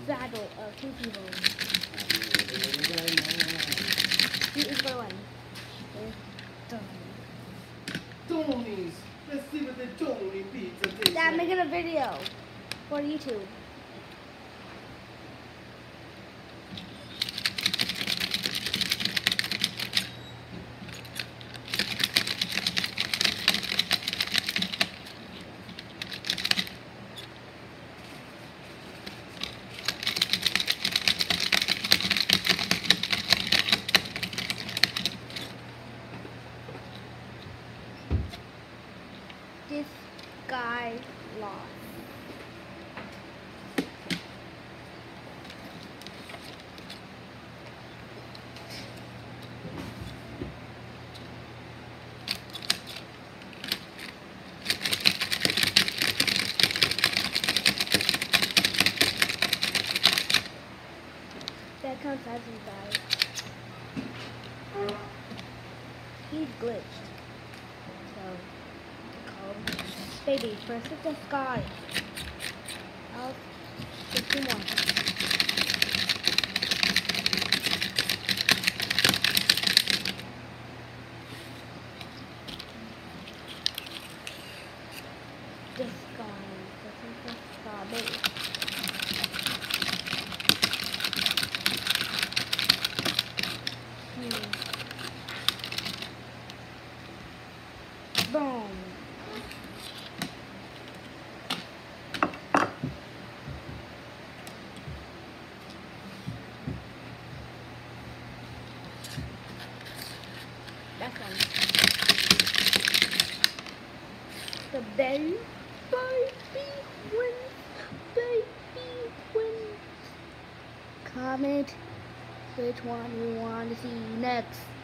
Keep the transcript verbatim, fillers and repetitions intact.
battle of two people. He is the one. Tony's. Let's see what the Tony pizza tastes Dad, like. making a video for YouTube. This guy lost. That counts as he died. He's glitched. So, call him baby first with this guy. I'll get two more. This guy, this is this guy, baby. Hmm. Boom. That's one. The baby, baby wins. Baby wins. Comment which one you want to see next.